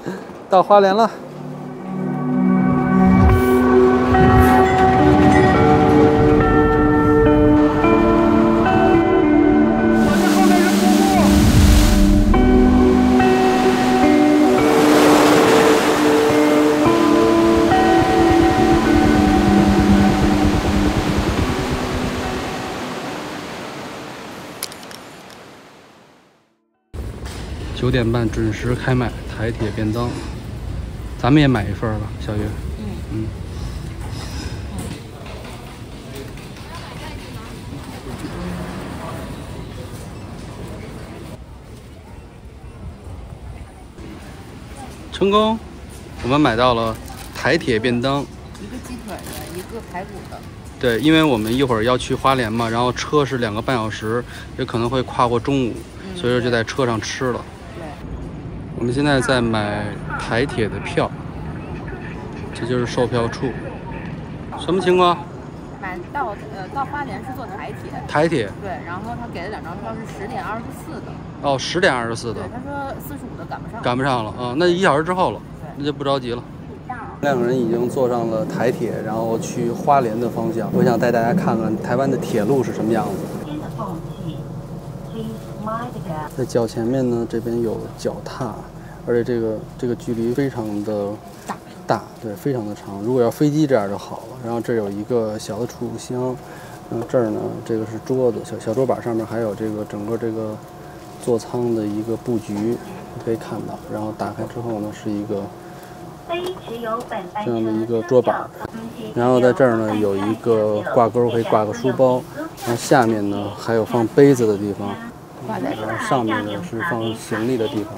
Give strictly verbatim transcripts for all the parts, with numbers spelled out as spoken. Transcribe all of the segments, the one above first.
到花莲了。九点半准时开卖台铁便当，咱们也买一份吧，小月。嗯嗯。成功，我们买到了台铁便当， 一个鸡腿的，一个排骨的。 对，因为我们一会儿要去花莲嘛，然后车是两个半小时，也可能会跨过中午，嗯、所以说就在车上吃了。我们现在在买台铁的票，这就是售票处。什么情况？ 买到呃到花莲是坐台铁。 台铁。 对，然后他给了两张票是十点二十四的。 哦，十点二十四的。 对，他说四十五的赶不上。 赶不上了啊，那一小时之后了，那就不着急了。两个人已经坐上了台铁，然后去花莲的方向。我想带大家看看台湾的铁路是什么样子。在脚前面呢，这边有脚踏，而且这个这个距离非常的大，大对，非常的长。如果要飞机这样就好了。然后这有一个小的储物箱，然后这儿呢，这个是桌子，小小桌板上面还有这个整个这个座舱的一个布局，你可以看到。然后打开之后呢，是一个这样的一个桌板，然后在这儿呢有一个挂钩，可以挂个书包。然后下面呢还有放杯子的地方。挂在这儿，上面呢是放行李的地方。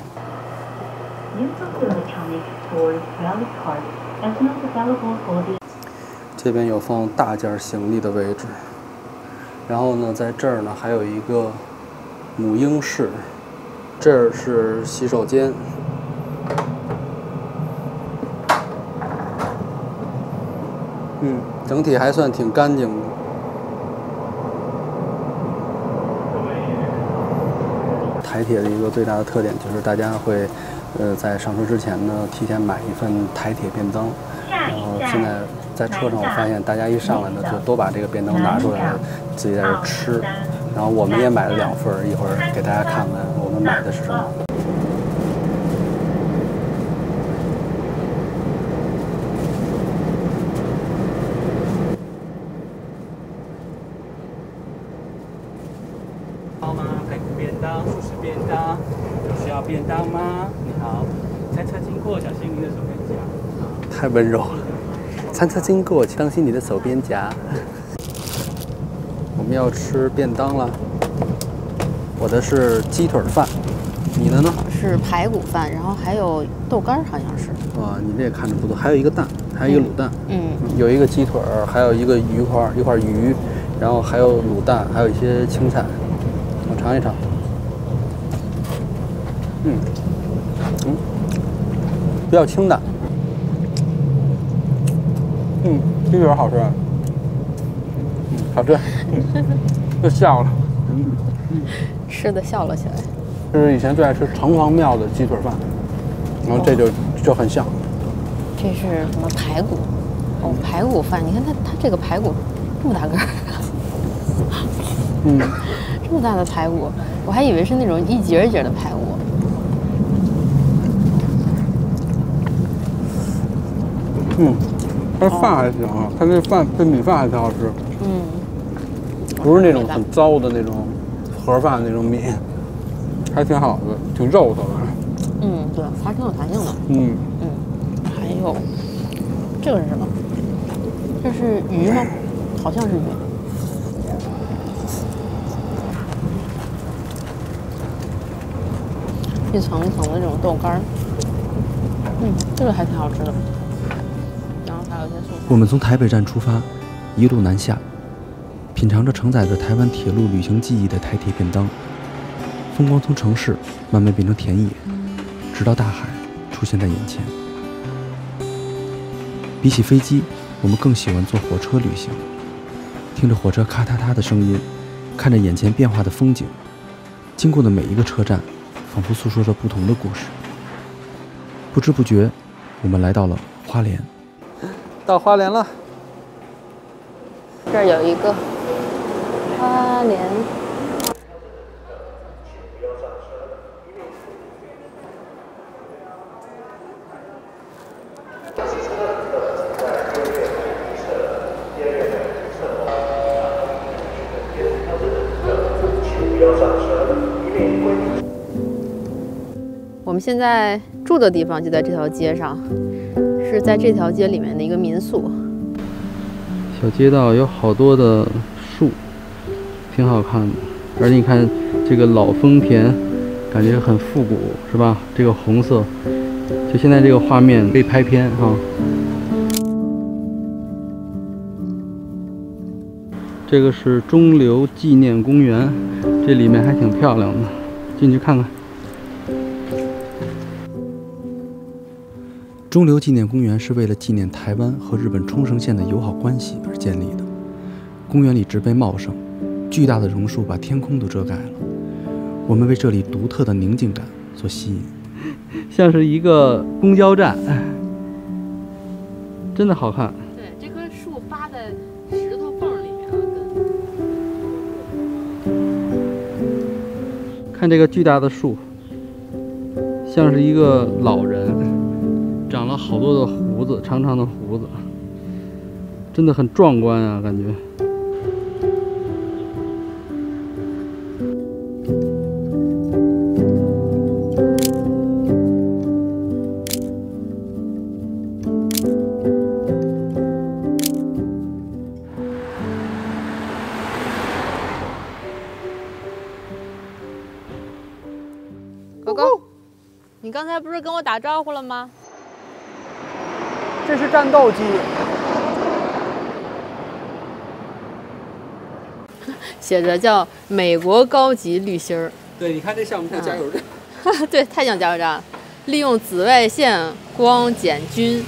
这边有放大件行李的位置，然后呢，在这儿呢还有一个母婴室，这儿是洗手间。嗯，整体还算挺干净的。台铁的一个最大的特点就是大家会，呃，在上车之前呢，提前买一份台铁便当。然后现在在车上，我发现大家一上来呢，就都把这个便当拿出来，自己在这吃。然后我们也买了两份，一会儿给大家看看我们买的是什么。 好吗？排骨便当、素食便当，有需要便当吗？你好，餐车经过，小心您的手边夹。 太温柔了。餐车经过，当心你的手边夹。我们要吃便当了。我的是鸡腿饭，你的呢？ 是排骨饭，然后还有豆干，好像是。 哇，你这也看着不错，还有一个蛋，还有一个卤蛋。 嗯。嗯有一个鸡腿，还有一个鱼块，一块鱼，然后还有卤蛋，还有一些青菜。我尝一尝。嗯，嗯，比较清淡。嗯，鸡腿好吃。嗯，好吃。又笑了。嗯嗯。 吃的笑了起来。 这是以前最爱吃城隍庙的鸡腿饭，然后这就就很像。 这是什么排骨？哦，排骨饭。你看它它这个排骨这么大个儿。 嗯。 这么大的排骨，我还以为是那种一节一节的排骨。 嗯，它饭还行啊，它这饭这米饭还挺好吃。 嗯， 不是那种很糟的那种盒饭那种米，还挺好的，挺肉的。 嗯，对，还挺有弹性的。 嗯嗯，还有这个是什么？这是鱼吗？好像是鱼。一层一层的这种豆干儿，嗯，这个还挺好吃的。然后还有一些素菜。 我们从台北站出发，一路南下，品尝着承载着台湾铁路旅行记忆的台铁便当。风光从城市慢慢变成田野，直到大海出现在眼前。比起飞机，我们更喜欢坐火车旅行，听着火车咔嗒嗒的声音，看着眼前变化的风景，经过的每一个车站，仿佛诉说着不同的故事。 不知不觉，我们来到了花莲。 到花莲了。 这儿有一个花莲。我们现在住的地方就在这条街上，是在这条街里面的一个民宿。 小街道有好多的树，挺好看的。而且你看这个老丰田，感觉很复古，是吧？这个红色，就现在这个画面可以拍片哈。这个是中流纪念公园，这里面还挺漂亮的，进去看看。 中流纪念公园是为了纪念台湾和日本冲绳县的友好关系而建立的。公园里植被茂盛，巨大的榕树把天空都遮盖了。我们为这里独特的宁静感所吸引， 像是一个公交站，真的好看。 对，这棵树扒在石头缝里面了， 看这个巨大的树，像是一个老人。长了好多的胡子，长长的胡子，真的很壮观啊，感觉。 狗狗，你刚才不是跟我打招呼了吗？ 这是战斗机， 写着叫美国高级滤芯儿。 对，你看这像不像加油站？ 嗯、对，太像加油站了。利用紫外线光减菌，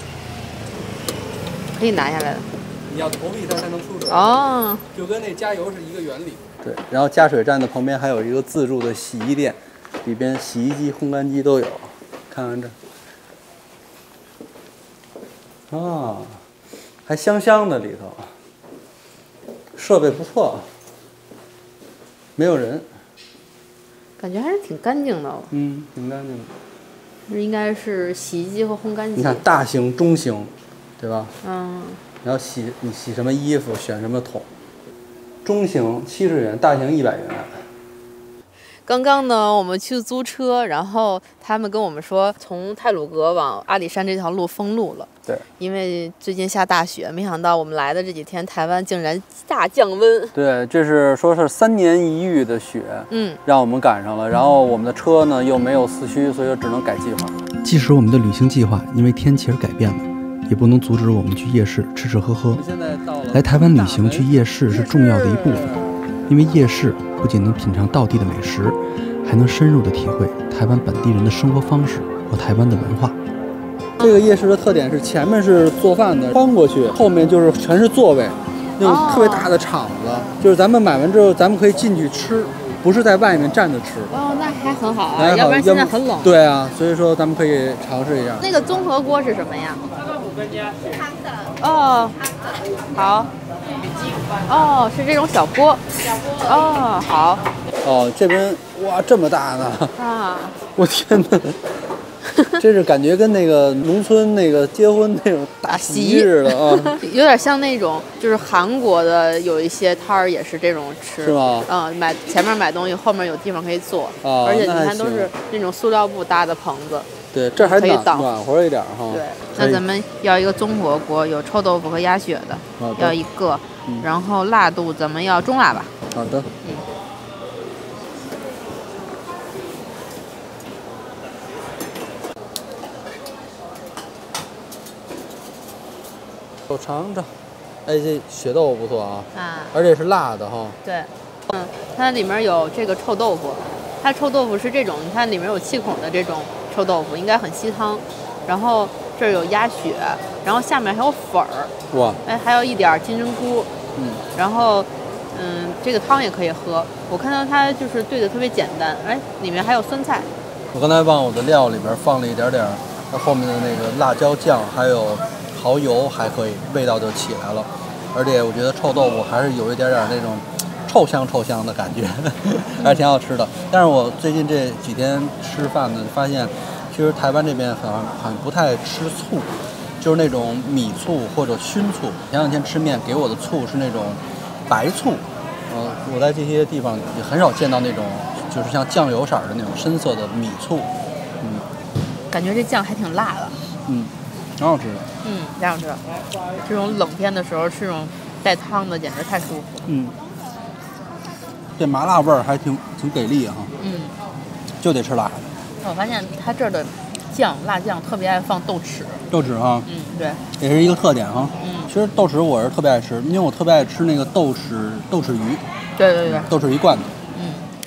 可以拿下来的。 你要投币它才能出水。 哦， 就跟那加油是一个原理。对，然后加水站的旁边还有一个自助的洗衣店，里边洗衣机、烘干机都有。看看这。啊，还香香的里头，设备不错，没有人， 感觉还是挺干净的哦。 嗯，挺干净的。 这应该是洗衣机和烘干机。 你看大型、中型，对吧？ 嗯。 然后洗你洗什么衣服，选什么桶。中型七十元，大型一百元。 刚刚呢，我们去租车，然后他们跟我们说，从太鲁阁往阿里山这条路封路了。 对， 因为最近下大雪，没想到我们来的这几天，台湾竟然大降温。 对，这是说是三年一遇的雪， 嗯， 让我们赶上了。然后我们的车呢又没有四驱，所以说只能改计划。 即使我们的旅行计划因为天气而改变了，也不能阻止我们去夜市吃吃喝喝。 现在到了来台湾旅行去夜市是重要的一部分，因为夜市不仅能品尝道地的美食，还能深入地体会台湾本地人的生活方式和台湾的文化。 这个夜市的特点是前面是做饭的，穿过去后面就是全是座位，那种特别大的场子，哦、就是咱们买完之后，咱们可以进去吃，不是在外面站着吃。 哦，那还很好啊， 好要不然现在很冷。 对啊，所以说咱们可以尝试一下。 那个综合锅是什么呀？ 臭豆腐跟鸭血。汤的。 哦，好。哦，是这种小锅。小锅。哦，好。 哦，这边哇这么大呢！ 啊！ 我天哪！这是感觉跟那个农村那个结婚那种大席似的啊， 有点像那种就是韩国的有一些摊儿也是这种吃， 是吗？ 嗯，买前面买东西，后面有地方可以坐， 啊、 而且你看都是那种塑料布搭的棚子， 对，这还暖暖暖和一点哈。 对，那咱们要一个综合锅，有臭豆腐和鸭血的， 的要一个， 嗯、 然后辣度咱们要中辣吧。 好的。 嗯。 我尝尝，哎，这血豆腐不错啊， 啊， 而且是辣的哈。 对，嗯，它里面有这个臭豆腐，它臭豆腐是这种，你看里面有气孔的这种臭豆腐，应该很吸汤。然后这儿有鸭血，然后下面还有粉儿， 哇， 哎，还有一点金针菇， 嗯， 然后嗯，这个汤也可以喝。我看到它就是兑的特别简单，哎，里面还有酸菜。 我刚才往我的料里边放了一点点后面的那个辣椒酱还有蚝油还可以，味道就起来了。而且我觉得臭豆腐还是有一点点那种臭香臭香的感觉，还是挺好吃的。但是我最近这几天吃饭呢，发现其实台湾这边好像很不太吃醋，就是那种米醋或者熏醋。前两天吃面给我的醋是那种白醋，呃，我在这些地方也很少见到那种就是像酱油色的那种深色的米醋。嗯， 感觉这酱还挺辣的。 嗯，挺好吃的。 嗯，挺好吃的。这种冷天的时候吃这种带汤的简直太舒服。 嗯，这麻辣味儿还挺挺给力哈。 嗯， 就得吃辣的。 我发现它这儿的酱辣酱特别爱放豆豉。 豆豉哈。 嗯，对， 也是一个特点哈。 嗯， 其实豆豉我是特别爱吃，因为我特别爱吃那个豆豉豆豉鱼。 对对对， 豆豉鱼罐头。 嗯，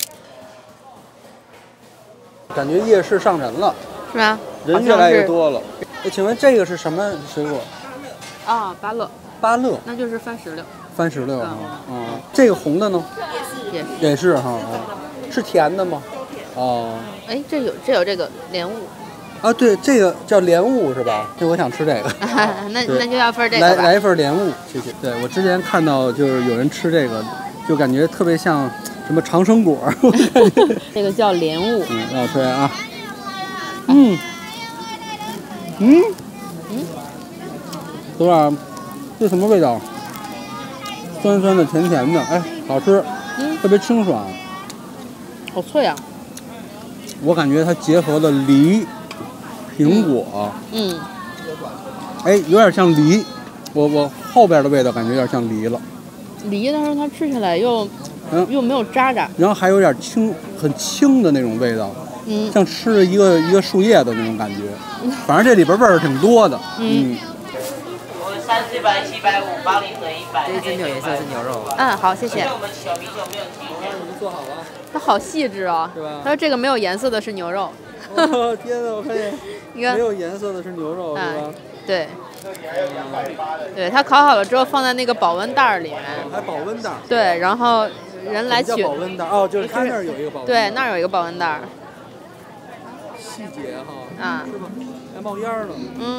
感觉夜市上人了， 是吧？ 人越来越多了。哎，请问这个是什么水果？ 啊，芭乐。 芭乐， 那就是番石榴。 番石榴啊，嗯，这个红的呢？ 也是。 也是哈，是甜的吗？哦。 哎，这有这有这个莲雾。 啊，对，这个叫莲雾是吧？这我想吃这个。 那那就要份这个吧。 来来一份莲雾，谢谢。对，我之前看到就是有人吃这个，就感觉特别像什么长生果。 这个叫莲雾。 嗯，让我吃啊。嗯。嗯。 嗯。 多少？这什么味道？酸酸的，甜甜的，哎，好吃。 嗯。 特别清爽。 好脆啊！ 我感觉它结合了梨、苹果， 嗯， 哎，有点像梨。我我后边的味道感觉有点像梨了。 梨，但是它吃起来又嗯又没有渣渣， 然后还有点轻，很轻的那种味道， 嗯， 像吃了一个一个树叶的那种感觉。反正这里边味儿挺多的。 嗯。 三四百、七百五、八零和一百。 这只牛颜色是牛肉。 嗯，好，谢谢。 我们小米酒没有提前。 已经做好了。 它好细致啊， 是吧？ 他说这个没有颜色的是牛肉。 哦天哪，我看见。 你看。 没有颜色的是牛肉，是吧？ 嗯、对。对，它烤好了之后放在那个保温袋里面。 还保温袋。 对，然后人来取。 保温袋哦，就是他那儿有一个保温袋。 对，那儿有一个保温袋。 细节哈。 啊。 是吧？还冒烟呢。 嗯。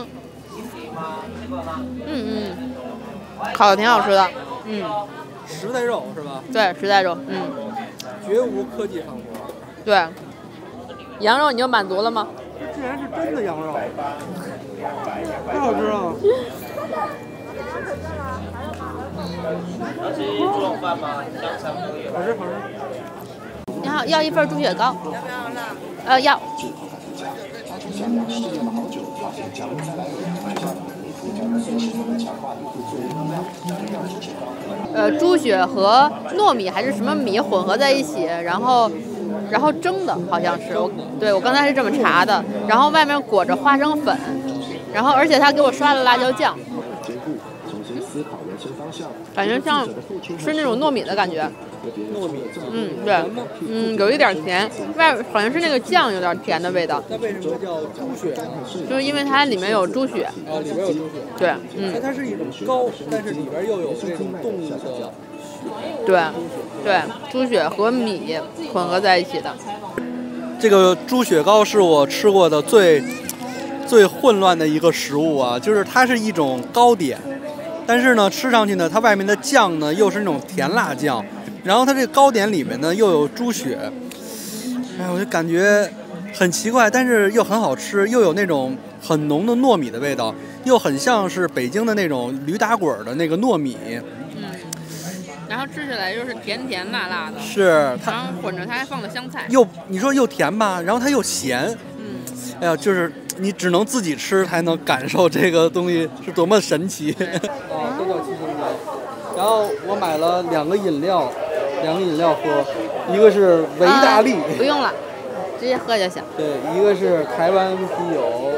嗯嗯。烤的挺好吃的。嗯。 实在肉是吧？ 对，实在肉。嗯。 绝无科技放活。 对。羊肉你就满足了吗？ 这竟然是真的羊肉，太好吃了。 要吃猪肉饭吗？香肠都有。 好吃好吃。 你好，要一份猪血糕。要不要辣？呃，要。呃，猪血和糯米还是什么米混合在一起，然后，然后蒸的，好像是我，对我刚才是这么查的。然后外面裹着花生粉，然后而且他给我刷了辣椒酱，感觉像吃那种糯米的感觉。 糯米， 嗯，对，嗯，有一点甜，外好像是那个酱有点甜的味道。 那为什么叫猪血？ 就是因为它里面有猪血。 啊，里边有猪血。 对，嗯。 那它是一种糕，但是里边又有这种动物的血。 对，对，猪血和米混合在一起的。 这个猪血糕是我吃过的最最混乱的一个食物啊，就是它是一种糕点，但是呢，吃上去呢，它外面的酱呢又是那种甜辣酱。然后它这个糕点里面呢又有猪血，哎，我就感觉很奇怪，但是又很好吃，又有那种很浓的糯米的味道，又很像是北京的那种驴打滚的那个糯米。 嗯，然后吃起来又是甜甜辣辣的。 是它， 然后混着它还放了香菜。 又你说又甜吧，然后它又咸。 嗯， 哎呀，就是你只能自己吃才能感受这个东西是多么神奇。哦，都叫七星糕。然后我买了两个饮料。两个饮料喝，一个是维大利、 啊，不用了，直接喝就行。 对，一个是台湾啤酒。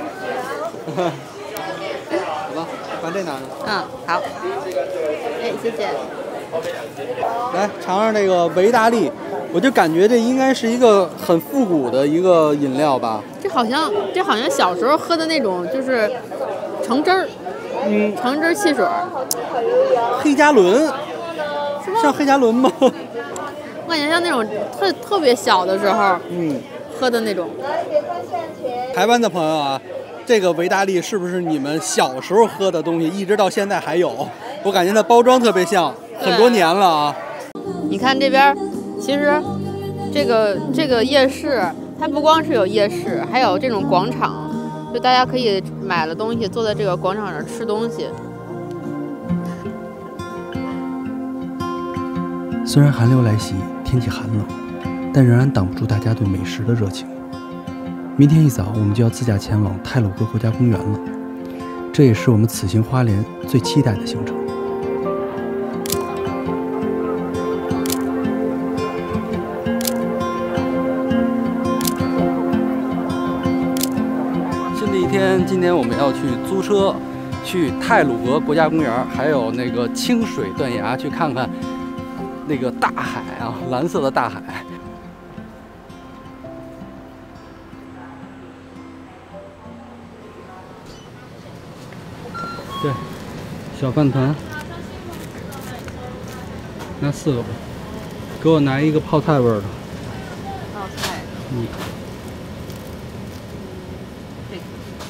好吧，把这拿着。 嗯，好。哎，谢谢。 来尝尝这个维大利，我就感觉这应该是一个很复古的一个饮料吧。 这好像，这好像小时候喝的那种，就是橙汁儿， 嗯， 橙汁汽水。 黑加仑。像黑加仑吗？ 我感觉像那种特特别小的时候， 嗯， 喝的那种。 台湾的朋友啊， 这个维达利是不是你们小时候喝的东西，一直到现在还有？我感觉它包装特别像，很多年了啊。 你看这边，其实这个这个夜市，它不光是有夜市，还有这种广场，就大家可以买了东西坐在这个广场上吃东西。 虽然寒流来袭，天气寒冷，但仍然挡不住大家对美食的热情。明天一早，我们就要自驾前往太鲁阁国家公园了，这也是我们此行花莲最期待的行程。 新的一天，今天我们要去租车，去太鲁阁国家公园，还有那个清水断崖，去看看那个大海啊，蓝色的大海。对，小饭团，拿四个吧，给我拿一个泡菜味儿的。 泡菜。 嗯。 这个。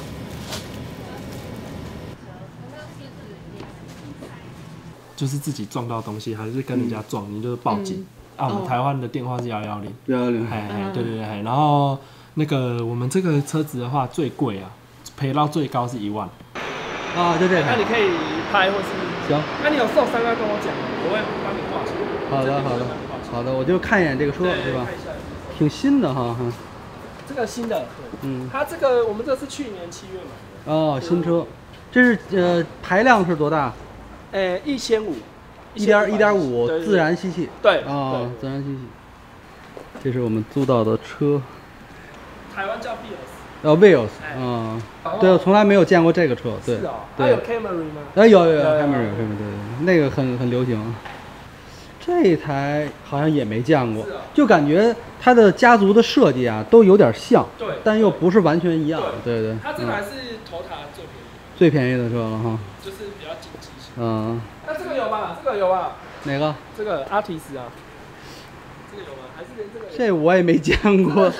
就是自己撞到东西，还是跟人家撞，你就是报警。啊，我们台湾的电话是幺幺零。 幺幺零。 哎哎，对对对，然后那个我们这个车子的话最贵啊，赔到最高是一万。 啊，就这个。 那你可以拍或是行。 那你有受伤要跟我讲，我会帮你挂起来。 好的好的好的，我就看一眼这个车是吧？挺新的哈。 这个新的， 嗯。 它这个我们这是去年七月买。 哦，新车，这是呃排量是多大？ 呃，一千五。 一点一点五自然吸气。 对。 哦，自然吸气。这是我们租到的车。 台湾叫 Vios。 哦 ，Vios， 嗯，对，我从来没有见过这个车，对， 是哦， 对， 有 Camry 吗？ 啊，有有有 Camry， 对对对，那个很很流行。这台好像也没见过，就感觉它的家族的设计啊都有点像， 对， 但又不是完全一样，对对。 它这个还是头塔最便宜， 最便宜的车了哈， 就是比较经济型。 嗯， 那这个有吧？这个有吧？ 哪个？ 这个阿提斯啊。这个有吗？还是连这个？ 这我也没见过。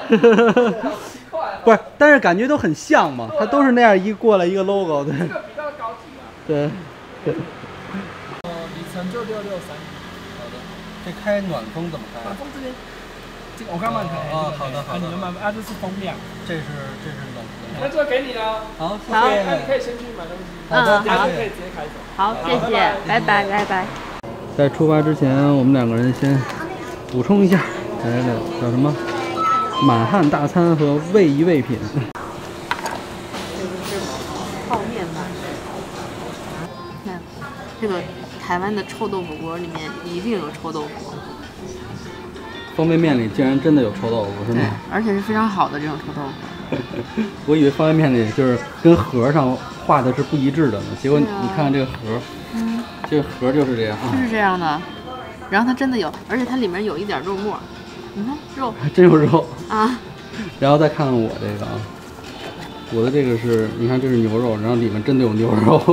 不是，但是感觉都很像嘛，它都是那样一过来一个 logo， 对。 这个比较高级啊。 对。对。 呃，里程就六六三。 好的。这开暖风怎么开？ 暖风这边，这个我刚帮你开。 哦，好的好的。 你们买啊，这是风量。 这是这是冷风。 那这给你了。 好，谢谢。 那你可以先去买东西。 嗯，好。 然后可以直接开走。 好，谢谢，拜拜拜拜。 在出发之前，我们两个人先补充一下，来来来，叫什么？满汉大餐和味一味品。 这个是泡面吧？看这个台湾的臭豆腐锅里面一定有臭豆腐。 方便面里竟然真的有臭豆腐，是吗？ 对，而且是非常好的这种臭豆腐。 我以为方便面里就是跟盒上画的是不一致的呢，结果你看看这个盒， 嗯， 这个盒就是这样啊， 就是这样的。然后它真的有，而且它里面有一点肉末。你看肉， 还真有肉啊！ 然后再看看我这个啊，我的这个是，你看这是牛肉，然后里面真的有牛肉，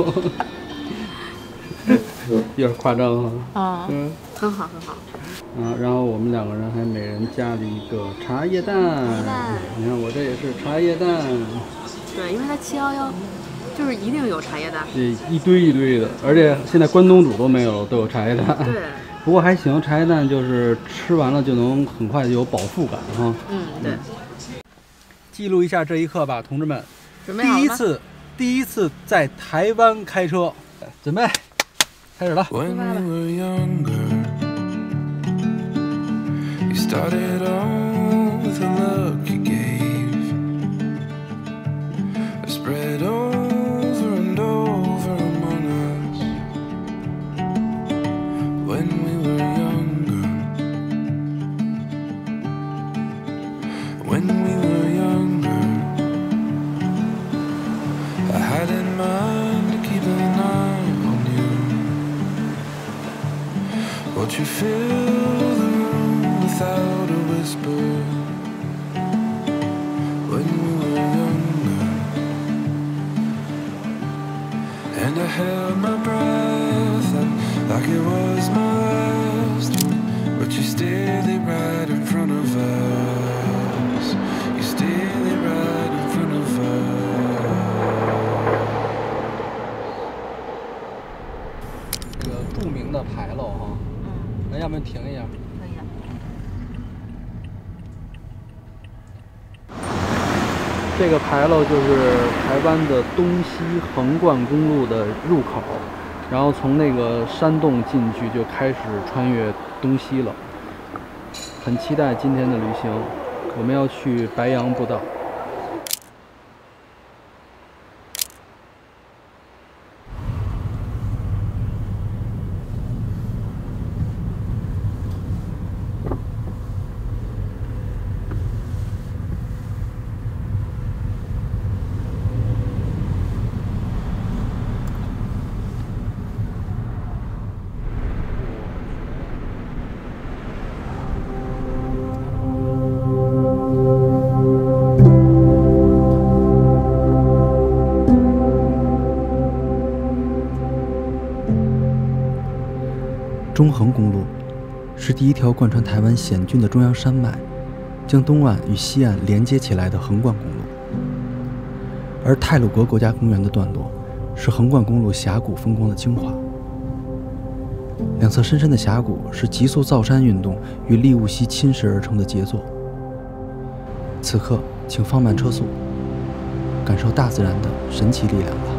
有点夸张啊。 啊，嗯，很好很好。 啊，然后我们两个人还每人加了一个茶叶蛋。你看我这也是茶叶蛋。 对，因为它七幺幺就是一定有茶叶蛋。 这一堆一堆的，而且现在关东煮都没有，都有茶叶蛋。 对。 不过还行，茶叶蛋就是吃完了就能很快就有饱腹感哈。 嗯，对。 记录一下这一刻吧，同志们。 准备好了吗？ 第一次，第一次在台湾开车，准备，开始了。出发了。 When we were younger, I had in mind to keep an eye on you. Watch you fill the room without a whisper. When we were younger, and I held my breath like it was my last, but you stared there right in front of us. You stared there right in front of us. 们停一下。 可以啊。 这个牌楼就是台湾的东西横贯公路的入口，然后从那个山洞进去就开始穿越东西了。很期待今天的旅行，我们要去白杨步道。 中横公路是第一条贯穿台湾险峻的中央山脉，将东岸与西岸连接起来的横贯公路。而太鲁阁国家公园的段落是横贯公路峡谷风光的精华。两侧深深的峡谷是急速造山运动与利雾溪侵蚀而成的杰作。此刻，请放慢车速，感受大自然的神奇力量吧。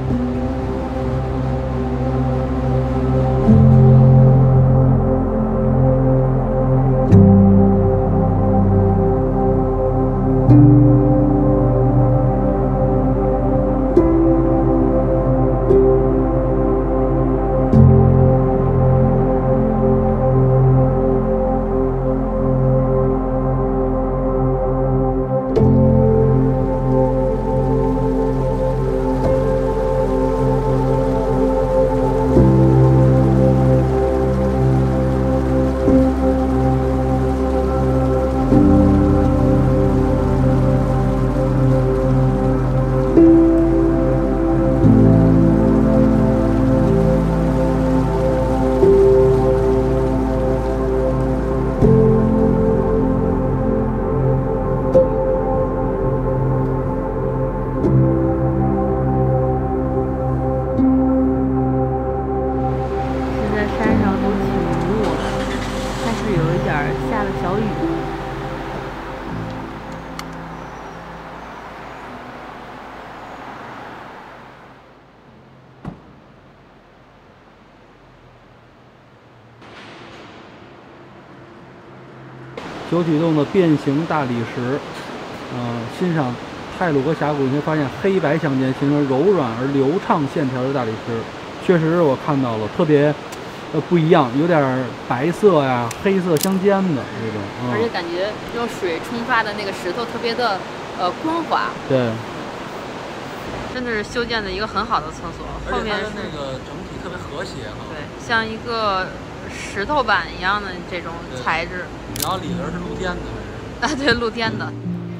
九曲洞的变形大理石，呃，欣赏太鲁阁峡谷，你会发现黑白相间，形成柔软而流畅线条的大理石，确实我看到了，特别呃不一样，有点白色呀、黑色相间的这种，嗯、 而且感觉用水冲刷的那个石头特别的呃光滑。 对， 真的是修建的一个很好的厕所，后面是那个整体特别和谐哈。 对，像一个石头板一样的这种材质。 然后里边是露天的。 啊，对，露天的。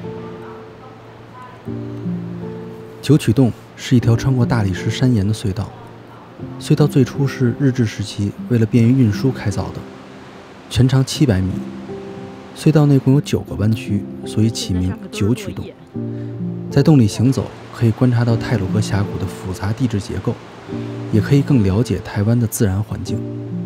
九曲洞是一条穿过大理石山岩的隧道，隧道最初是日治时期为了便于运输开凿的，全长七百米。隧道内共有九个弯曲，所以起名九曲洞。在洞里行走，可以观察到太鲁阁峡谷的复杂地质结构，也可以更了解台湾的自然环境。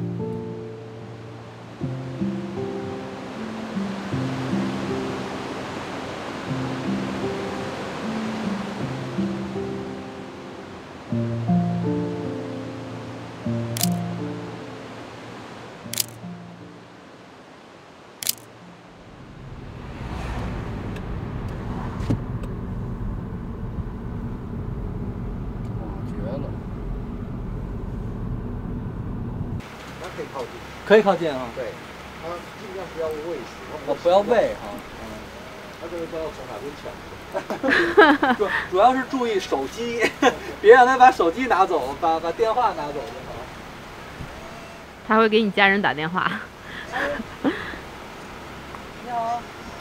可以靠近啊。 对，它尽量不要喂食。 哦，不要喂哈。 嗯。它这个都要从哪边抢？ 主主要是注意手机，别让他把手机拿走，把把电话拿走就好了。 他会给你家人打电话。 你好。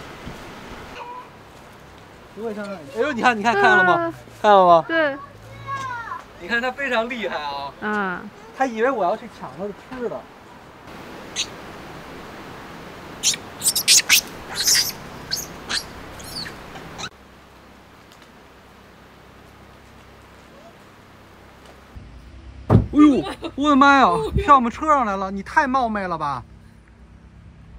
不会上那里。哎呦，你看，你看，看到了吗？啊、看到了吗？ 对。 你看他非常厉害啊。 嗯。 他以为我要去抢他的吃的。哎呦，我的妈呀！跳我们车上来了，你太冒昧了吧！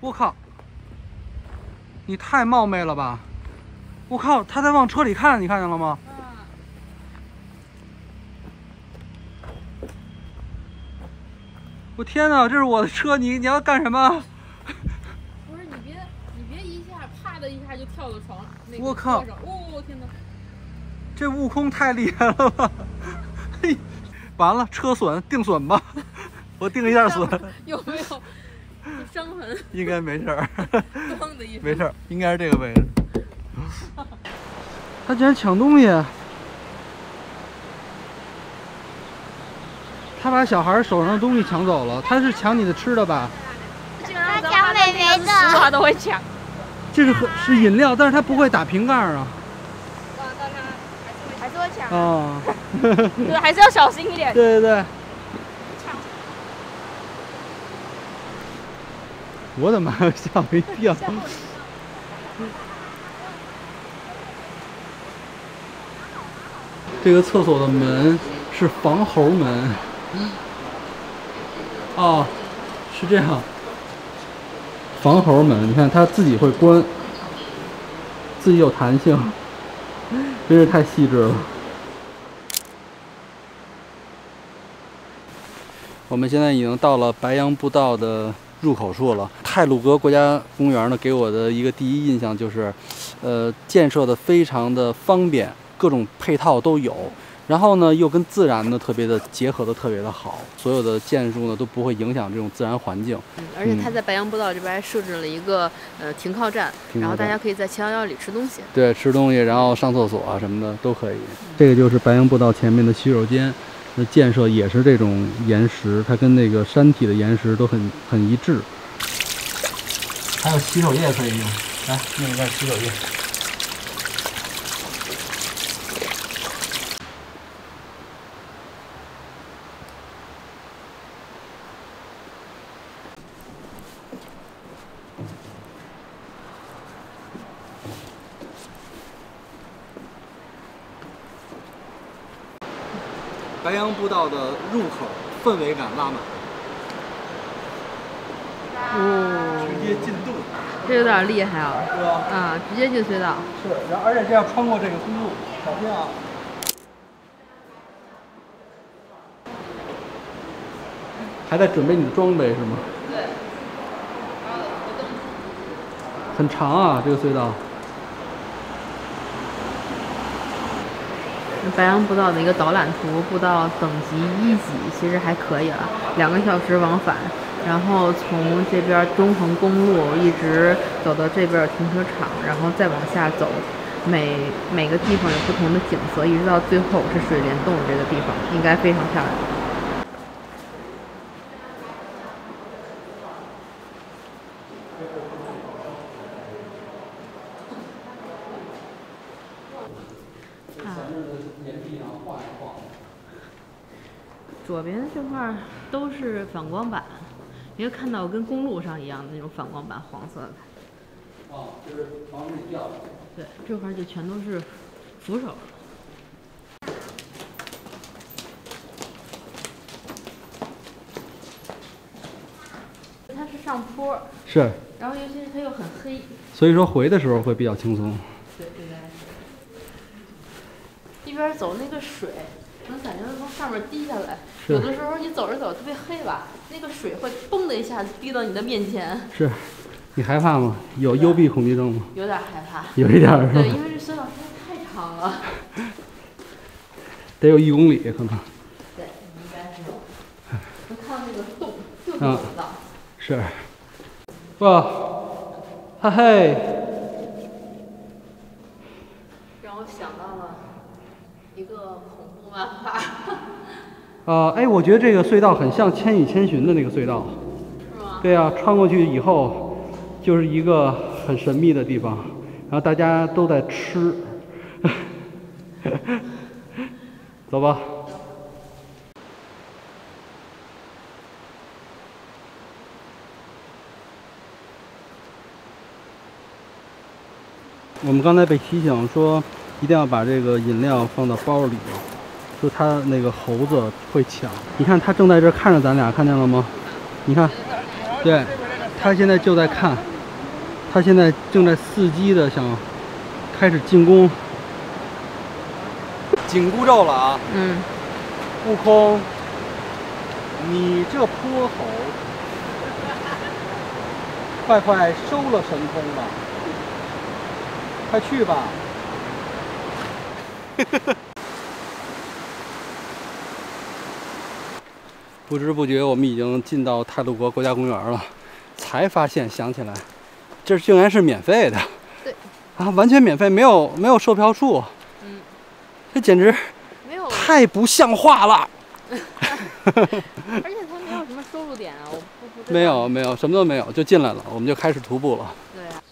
我靠！你太冒昧了吧！我靠，他在往车里看，你看见了吗？我天哪，这是我的车，你你要干什么？ 不是你别你别一下啪的一下就跳到床那个我靠！ 哦天哪！ 这悟空太厉害了吧！嘿，完了，车损定损吧，我定一下损。 有没有伤痕？ 应该没事儿。 咣的一声。 没事儿，应该是这个位置。他竟然抢东西！他把小孩手上的东西抢走了，他是抢你的吃的吧？ 他抢美眉的， 他都会抢。 这是喝是饮料，但是他不会打瓶盖啊。 还是会抢。 哦。 对，还是要小心一点。 对对对。我的妈呀！吓我一跳。这个厕所的门是防猴门。哦，是这样。防猴门，你看它自己会关，自己有弹性，真是太细致了。我们现在已经到了白杨步道的入口处了。太鲁阁国家公园呢，给我的一个第一印象就是，呃，建设的非常的方便，各种配套都有。然后呢，又跟自然呢特别的结合的特别的好，所有的建筑呢都不会影响这种自然环境。 嗯，而且它在白杨步道这边还设置了一个呃停靠站， 停靠站然后大家可以在七幺幺里吃东西。 对，吃东西，然后上厕所啊什么的都可以。这个就是白杨步道前面的洗手间，那建设也是这种岩石，它跟那个山体的岩石都很很一致。还有洗手液可以用，来用一下洗手液。白杨步道的入口氛围感拉满， 哦， 直接进洞， 这有点厉害啊！ 对吧？ 啊，直接进隧道。 是，然后而且这样穿过这个公路，小心啊！还在准备你的装备是吗？ 对。 很长啊，这个隧道。 白杨步道的一个导览图，步道等级一级，其实还可以了，两个小时往返，然后从这边中横公路一直走到这边停车场，然后再往下走，每每个地方有不同的景色，一直到最后是水帘洞这个地方，应该非常漂亮。左边这块都是反光板，你会看到跟公路上一样的那种反光板，黄色的。 哦，就是防止你掉。 对，这块就全都是扶手。它是上坡。 是。 然后尤其是它又很黑。 所以说回的时候会比较轻松。 对，应该是。一边走那个水。能感觉到从上面滴下来，有的时候你走着走特别黑吧，那个水会嘣的一下滴到你的面前。 是，你害怕吗？有幽闭恐惧症吗？ 有点害怕。 有一点是吧？ 对，因为这隧道实在太长了， 得有一公里可能。 对，应该是有。能看到那个洞，就是我知道。 是。哇，哈嘿。 让我想到了一个恐怖漫画。 呃，哎，我觉得这个隧道很像《千与千寻》的那个隧道。 是吗？ 对啊，穿过去以后就是一个很神秘的地方，然后大家都在吃。走吧。我们刚才被提醒说，一定要把这个饮料放到包里，就他那个猴子会抢。你看他正在这看着咱俩，看见了吗？你看，对， 他现在就在看，他现在正在伺机的想开始进攻。紧箍咒了啊！ 嗯。 悟空，你这泼猴，快快收了神通吧！快去吧！不知不觉，我们已经进到太鲁阁国家公园了，才发现想起来，这竟然是免费的。 对。 啊，完全免费，没有没有售票处。 嗯。 这简直没有太不像话了。 而且它没有什么收入点啊，我不不知道。 没有没有，什么都没有，就进来了，我们就开始徒步了。 对啊。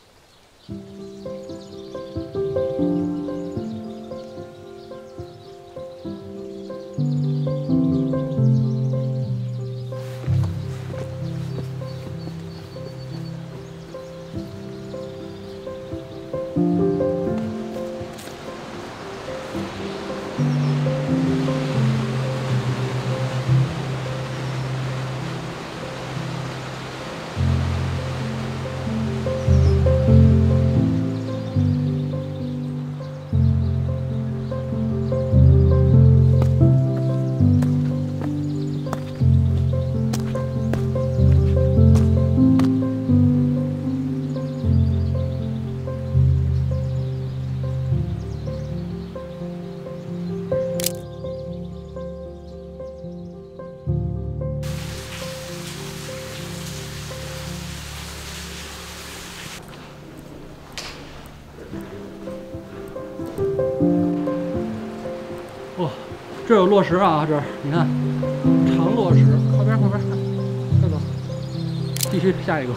哇、哦，这有落石啊！这儿你看，长落石，靠边靠边，快走，必须下一个。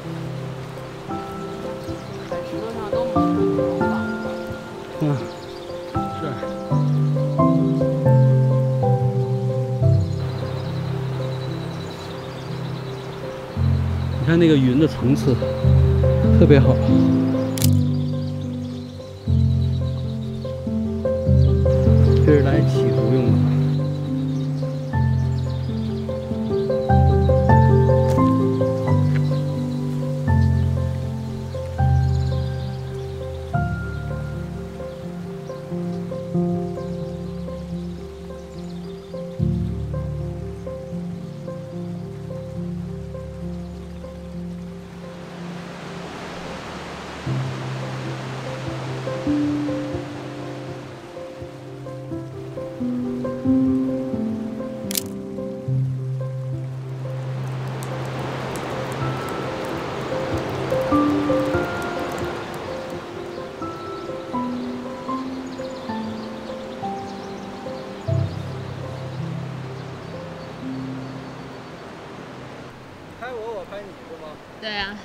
在石头上都模仿。 嗯，是。你看那个云的层次特别好。这是来起图用的。拍我，我拍你是吗？ 对呀、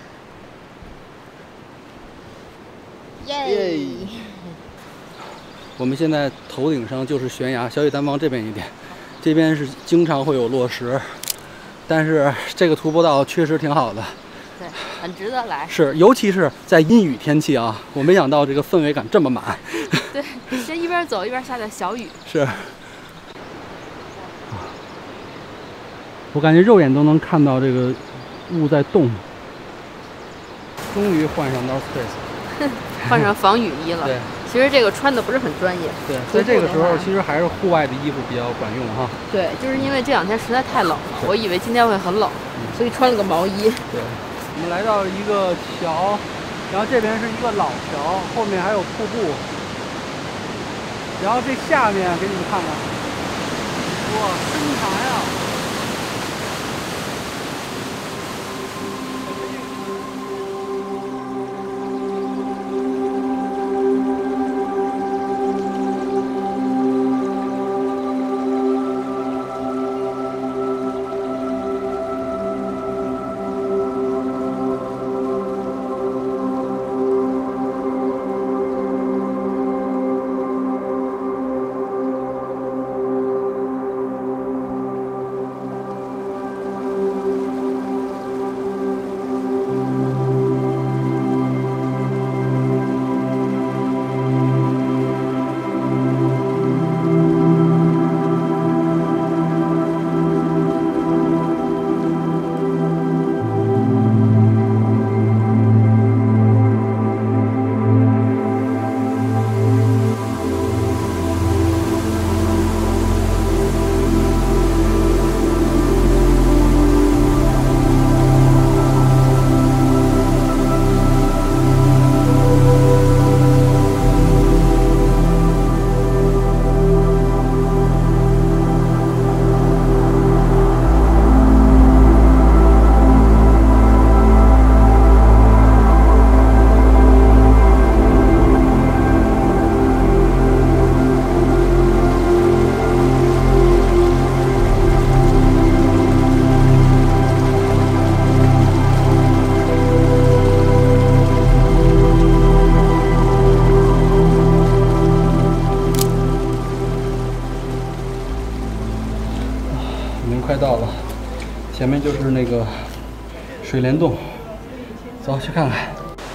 啊。耶！我们现在头顶上就是悬崖，小雨丹往这边一点，这边是经常会有落石，但是这个徒步道确实挺好的。 对，很值得来。 是，尤其是在阴雨天气啊，我没想到这个氛围感这么满。 对，这一边走一边下点小雨。 是。我感觉肉眼都能看到这个雾在动。终于换上 North Face， 换上防雨衣了。 对， 其实这个穿的不是很专业。 对，在这个时候其实还是户外的衣服比较管用哈。 对，就是因为这两天实在太冷了，我以为今天会很冷，所以穿了个毛衣。 对，我们来到一个桥，然后这边是一个老桥，后面还有瀑布，然后这下面给你们看看，哇，深潭啊！ 快到了，前面就是那个水帘洞，走去看看。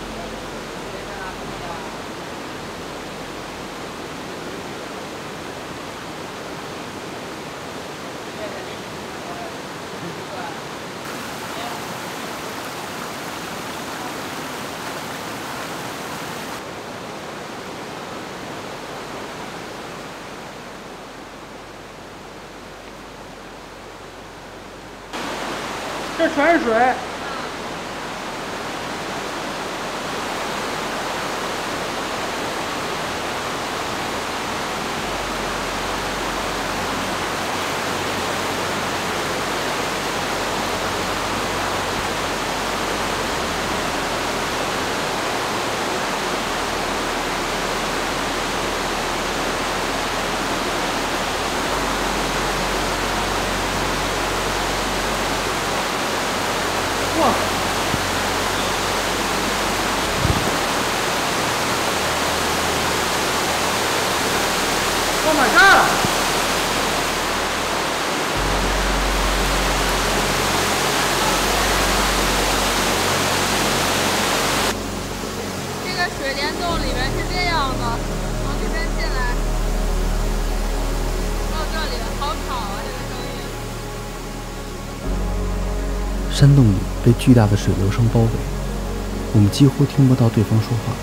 这全是水。哇！ Oh my god！ 这个水帘洞里面是这样的，往这边进来，到这里，好吵啊！这个声音。 山洞里被巨大的水流声包围，我们几乎听不到对方说话。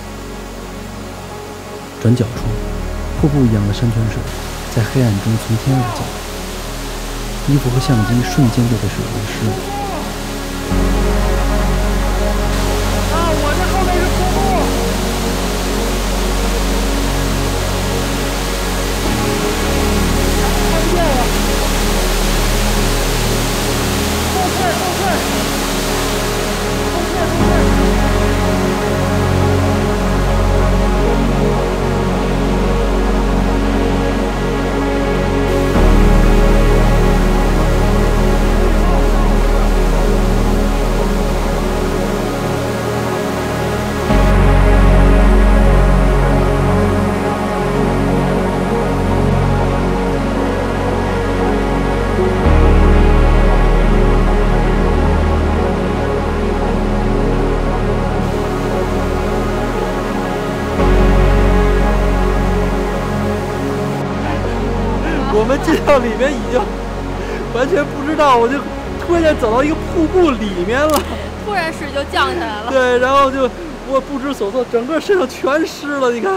转角处，瀑布一样的山泉水在黑暗中从天而降，衣服和相机瞬间就被水淋湿了。 我们进到里面已经完全不知道，我就突然间走到一个瀑布里面了， 突然水就降下来了。 对，然后就我不知所措，整个身上全湿了，你看。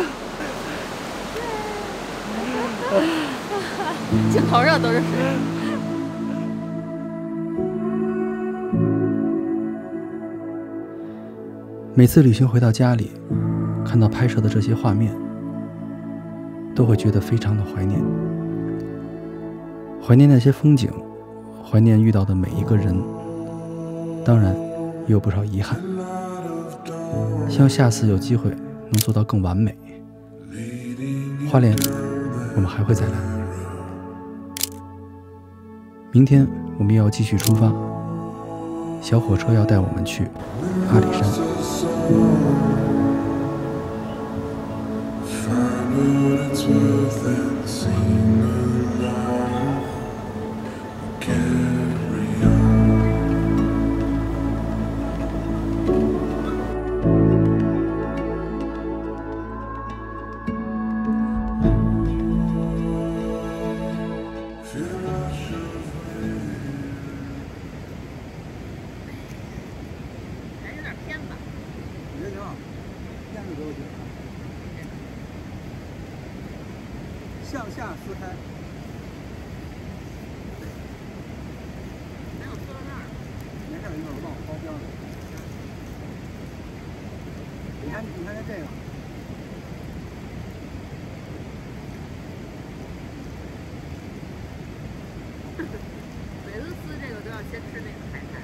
镜头上都是水。 每次旅行回到家里，看到拍摄的这些画面，都会觉得非常的怀念。 怀念那些风景，怀念遇到的每一个人，当然也有不少遗憾。希望下次有机会能做到更完美。花莲，我们还会再来。明天我们又要继续出发，小火车要带我们去阿里山。 向下撕开。没有撕到那儿。没事，一会儿忘了包边了。你看，你看看这个。 每次撕这个都要先吃那个海苔。